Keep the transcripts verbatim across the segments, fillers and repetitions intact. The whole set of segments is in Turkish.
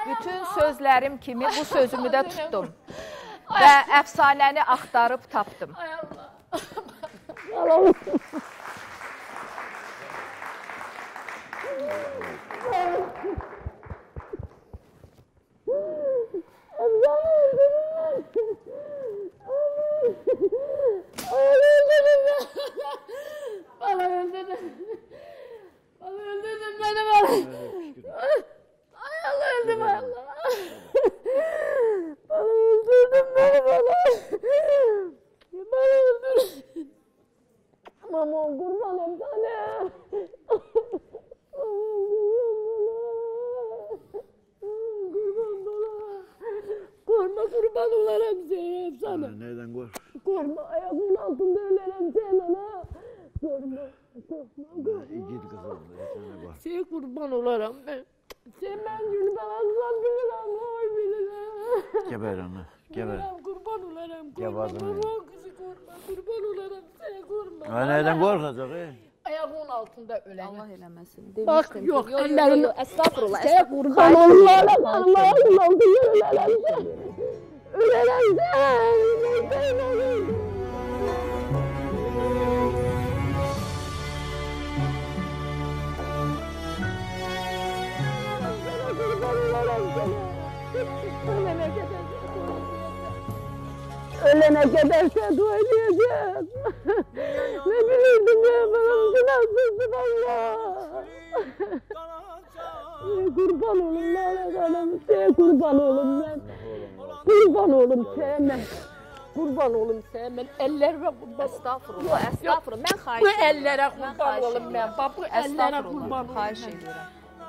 bütün sözlərim kimi bu sözümü də tutdum. Və əfsanəni axtarıb tapdım. Ay Allah. Bana öldürdün. Bana öldürdün beni bana. Ay Allah öldüm Allah. Bana öldürdün beni bana. Bana öldürdün. Mamam kurbanım sana. Kurban bana. Korkma kurban olarım seni sana. Neyden kork? Korkma ayağımın altında ölerim sen ana. Korkma, korkma, korkma. Git kızım, sana kork. Sen kurban olarım ben. Sen ben gülben aslan bilirim, oy bilirim. Geber ana, geber. Bilirim, kurban olarım, korkma, Geberdim ya. kurban kızı korkma, kurban olarım, sen korkma. Ha neyden korkacak e? Ayağımın altında ölerim. Allah eləməsin. Bak Demişdim yok, ki, yo, yo, ellerini... yo, estağfurullah, Sen estağfurullah. kurban olarım, Allah'ın altında ölerim sen. Ölerim sen, sen olayım. Ölene kadar sen dua edeceğim. Ne bilirdim ya, benim günahsızım Allah. Kurban olun lanet hanım, sen kurban olun ben. Kurban olun sevmem. Kurban olun sevmem. Ellerime kurban. Estağfurullah, estağfurullah. Mən xahiş Bu edirəm. ellere Mən kurban xahiş olun edirəm. ben. Bak bu ellere kurban Estağfurullah, olun. xahiş edirəm.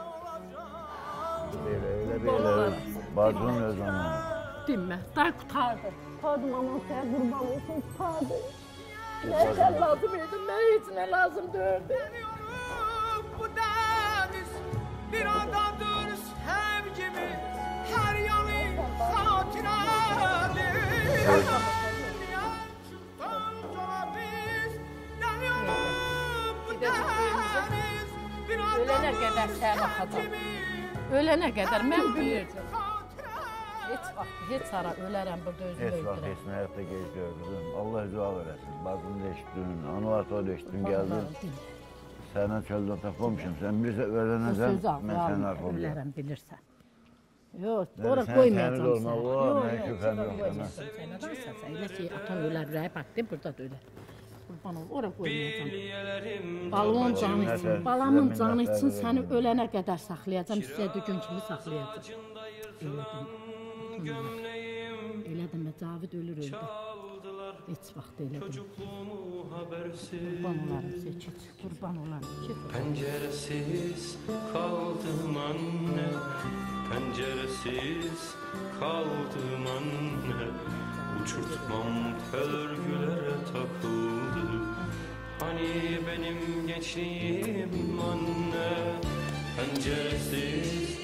Öyle öyle böyle. Bacın öz ana. Dinme, daha kurtardı. Kurtardım ama sen kurban olsun kurtardı. Ne sen lazım edin, ne hiç ne lazım dördü. Bu deniz bir adadır sevgimiz, her yanı hatiradır. Yansıktan sonra biz deniyoruz bu deniz bir Ölene kadar adadır sen bakacağım. sevgimiz. Ölene kadar ben büyüyeceğim. Hiç bak, hiç ara ölerim burada özümü Hiç bak öldürürüm. hiç hayatta geçiyor kızım. Allah dua veresin. Bacını değiştirdin, anıvarta değiştirdin geldin. Sana çölde tapmamışım. Sen bir öğreneceksin, Söz al, ben senin arkamda. ölerim bilirsen. Yok, Yani oraya sen koymayacağım temiz seni. olma, o, Yok, ben yok, şüphem sen yok koymayacaksın. sana. Sen nedense sen öyle şey atan öler, raya bak değil, burada da öyle. Kurban ol, oraya koymayacağım. Balon canı için, Minnətlər, balamın sizə canı minnətlər için verirəm. seni ölene kadar saklayacağım, size gün kimi saklayacağım. Elədim. Elədim, Cavid ölür öldü. Heç vaxt elədim. Kurban olarım seçic, kurban olarım. Penceresiz kaldım anne, penceresiz kaldım anne. Uçurtmam örgülere takıldı. Hani benim gençliğim anne, penceresiz